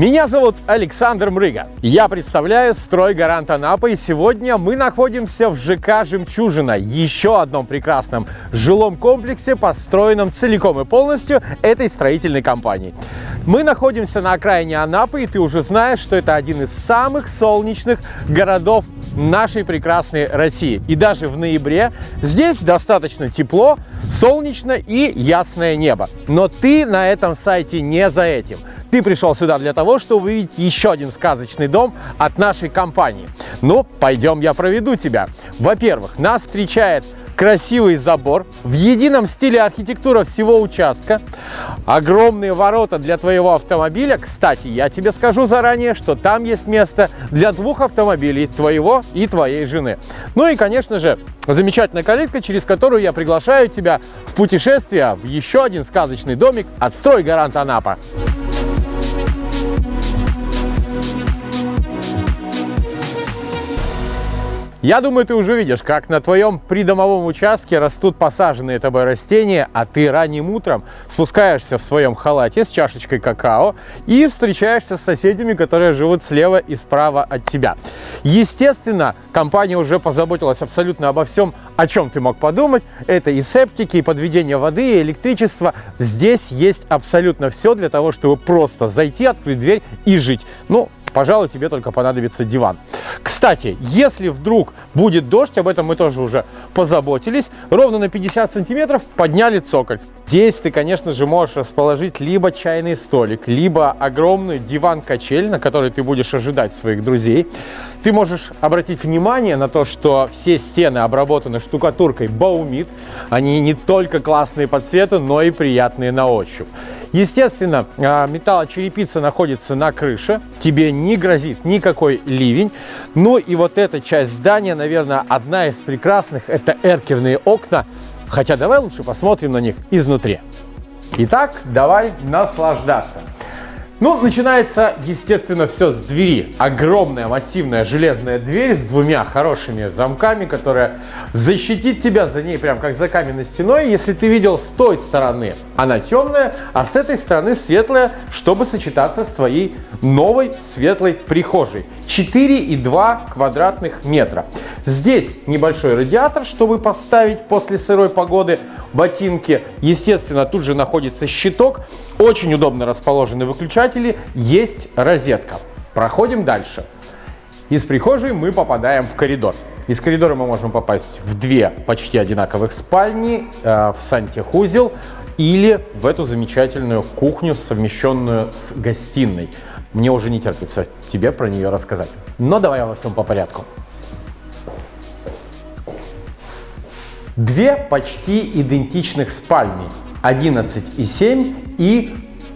Меня зовут Александр Мрыга. Я представляю «Стройгарант Анапа», и сегодня мы находимся в ЖК «Жемчужина», еще одном прекрасном жилом комплексе, построенном целиком и полностью этой строительной компанией. Мы находимся на окраине Анапы, и ты уже знаешь, что это один из самых солнечных городов нашей прекрасной России. И даже в ноябре здесь достаточно тепло, солнечно и ясное небо. Но ты на этом сайте не за этим. Ты пришел сюда для того, чтобы увидеть еще один сказочный дом от нашей компании. Ну, пойдем, я проведу тебя. Во-первых, нас встречает красивый забор в едином стиле архитектура всего участка, огромные ворота для твоего автомобиля. Кстати, я тебе скажу заранее, что там есть место для двух автомобилей, твоего и твоей жены. Ну и, конечно же, замечательная калитка, через которую я приглашаю тебя в путешествие в еще один сказочный домик от «Стройгарант Анапа». Я думаю, ты уже видишь, как на твоем придомовом участке растут посаженные тобой растения, а ты ранним утром спускаешься в своем халате с чашечкой какао и встречаешься с соседями, которые живут слева и справа от тебя. Естественно, компания уже позаботилась абсолютно обо всем, о чем ты мог подумать. Это и септики, и подведение воды, и электричество. Здесь есть абсолютно все для того, чтобы просто зайти, открыть дверь и жить. Ну, пожалуй, тебе только понадобится диван. Кстати, если вдруг будет дождь, об этом мы тоже уже позаботились, ровно на 50 сантиметров подняли цоколь. Здесь ты, конечно же, можешь расположить либо чайный столик, либо огромный диван-качель, на который ты будешь ожидать своих друзей. Ты можешь обратить внимание на то, что все стены обработаны штукатуркой Баумит. Они не только классные по цвету, но и приятные на ощупь. Естественно, металлочерепица находится на крыше, тебе не грозит никакой ливень. Ну и вот эта часть здания, наверное, одна из прекрасных, это эркерные окна. Хотя давай лучше посмотрим на них изнутри. Итак, давай наслаждаться. Ну, начинается, естественно, все с двери. Огромная массивная железная дверь с двумя хорошими замками, которая защитит тебя за ней прям как за каменной стеной. Если ты видел с той стороны, она темная, а с этой стороны светлая, чтобы сочетаться с твоей новой светлой прихожей. 4,2 квадратных метра. Здесь небольшой радиатор, чтобы поставить после сырой погоды ботинки. Естественно, тут же находится щиток. Очень удобно расположены выключатели. Есть розетка. Проходим дальше. Из прихожей мы попадаем в коридор. Из коридора мы можем попасть в две почти одинаковых спальни, в сантехузел или в эту замечательную кухню, совмещенную с гостиной. Мне уже не терпится тебе про нее рассказать. Но давай во всем по порядку. Две почти идентичных спальни. 11,7 и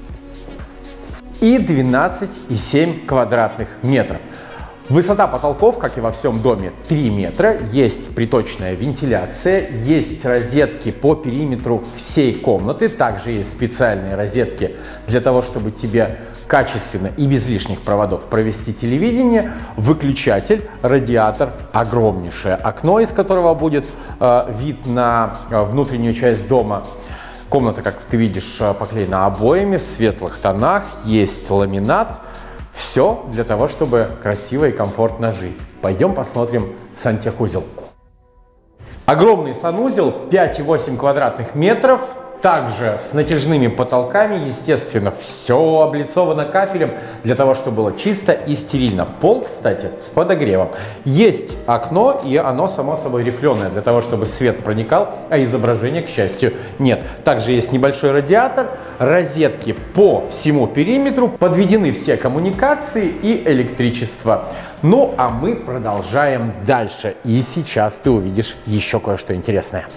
12,7 квадратных метров. Высота потолков, как и во всем доме, 3 метра. Есть приточная вентиляция, есть розетки по периметру всей комнаты. Также есть специальные розетки для того, чтобы тебе качественно и без лишних проводов провести телевидение. Выключатель, радиатор, огромнейшее окно, из которого будет вид на внутреннюю часть дома. Комната, как ты видишь, поклеена обоями в светлых тонах, есть ламинат. Все для того, чтобы красиво и комфортно жить. Пойдем посмотрим сантехузел. Огромный санузел, 5,8 квадратных метров. Также с натяжными потолками, естественно, все облицовано кафелем для того, чтобы было чисто и стерильно. Пол, кстати, с подогревом. Есть окно, и оно, само собой, рифленое, для того, чтобы свет проникал, а изображения, к счастью, нет. Также есть небольшой радиатор, розетки по всему периметру, подведены все коммуникации и электричество. Ну, а мы продолжаем дальше. И сейчас ты увидишь еще кое-что интересное.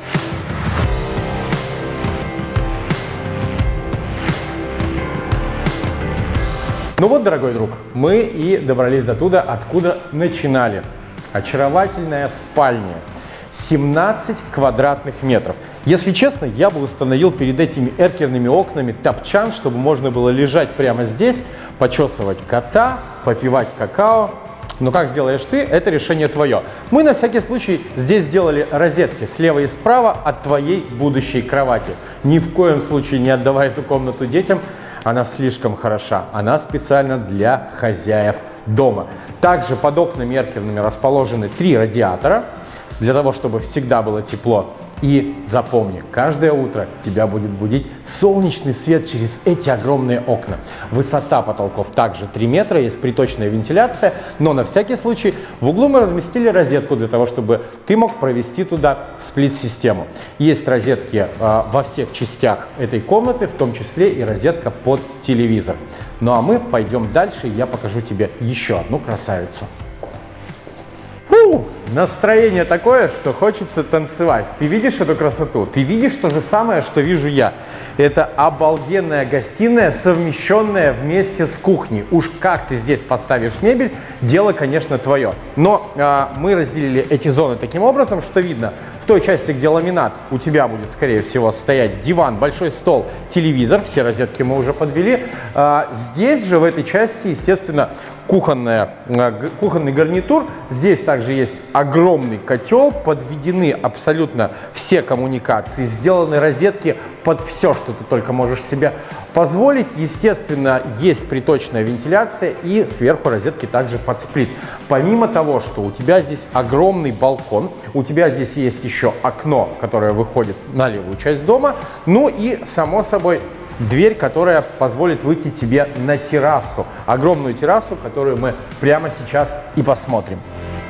Ну вот, дорогой друг, мы и добрались до туда, откуда начинали. Очаровательная спальня. 17 квадратных метров. Если честно, я бы установил перед этими эркерными окнами топчан, чтобы можно было лежать прямо здесь, почесывать кота, попивать какао. Но как сделаешь ты, это решение твое. Мы на всякий случай здесь сделали розетки слева и справа от твоей будущей кровати. Ни в коем случае не отдавай эту комнату детям. Она слишком хороша. Она специально для хозяев дома. Также под окнами эркерными расположены 3 радиатора, для того, чтобы всегда было тепло. И запомни, каждое утро тебя будет будить солнечный свет через эти огромные окна. Высота потолков также 3 метра, есть приточная вентиляция, но на всякий случай в углу мы разместили розетку для того, чтобы ты мог провести туда сплит-систему. Есть розетки во всех частях этой комнаты, в том числе и розетка под телевизор. Ну а мы пойдем дальше, и я покажу тебе еще одну красавицу. Настроение такое, что хочется танцевать. Ты видишь эту красоту? Ты видишь то же самое, что вижу я. Это обалденная гостиная, совмещенная вместе с кухней. Уж как ты здесь поставишь мебель, дело, конечно, твое. Но мы разделили эти зоны таким образом, что видно, в той части, где ламинат, у тебя будет, скорее всего, стоять диван, большой стол, телевизор. Все розетки мы уже подвели. Здесь же, в этой части, естественно, кухонный гарнитур. Здесь также есть огромный котел, подведены абсолютно все коммуникации, сделаны розетки под все, что ты только можешь себе позволить. Естественно, есть приточная вентиляция и сверху розетки также под сплит. Помимо того, что у тебя здесь огромный балкон, у тебя здесь есть еще окно, которое выходит на левую часть дома, ну и, само собой, дверь, которая позволит выйти тебе на террасу. Огромную террасу, которую мы прямо сейчас и посмотрим.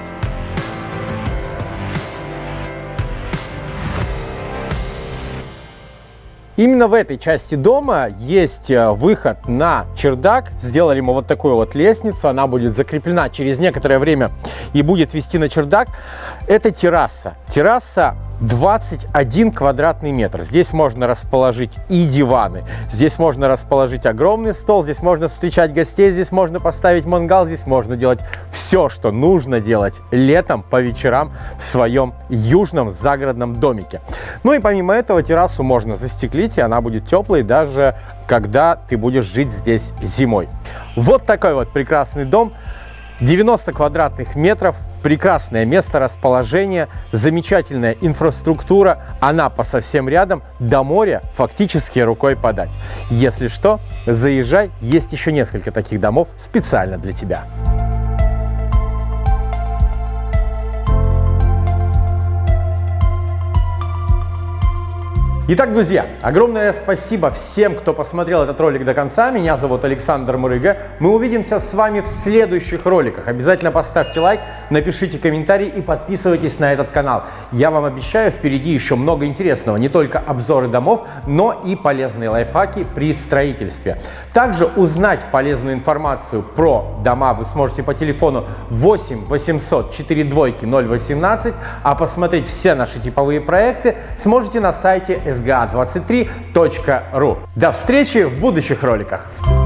Именно в этой части дома есть выход на чердак. Сделали мы вот такую вот лестницу. Она будет закреплена через некоторое время и будет вести на чердак. Это терраса. Терраса 21 квадратный метр. Здесь можно расположить и диваны, здесь можно расположить огромный стол, здесь можно встречать гостей, здесь можно поставить мангал, здесь можно делать все, что нужно делать летом по вечерам в своем южном загородном домике. Ну и помимо этого террасу можно застеклить, и она будет теплой даже когда ты будешь жить здесь зимой. Вот такой вот прекрасный дом. 90 квадратных метров, прекрасное месторасположение, замечательная инфраструктура, Анапа совсем рядом, до моря фактически рукой подать. Если что, заезжай, есть еще несколько таких домов специально для тебя. Итак, друзья, огромное спасибо всем, кто посмотрел этот ролик до конца. Меня зовут Александр Мурыга. Мы увидимся с вами в следующих роликах. Обязательно поставьте лайк, напишите комментарий и подписывайтесь на этот канал. Я вам обещаю, впереди еще много интересного. Не только обзоры домов, но и полезные лайфхаки при строительстве. Также узнать полезную информацию про дома вы сможете по телефону 8 800 42 018, а посмотреть все наши типовые проекты сможете на сайте sga23.ru. До встречи в будущих роликах!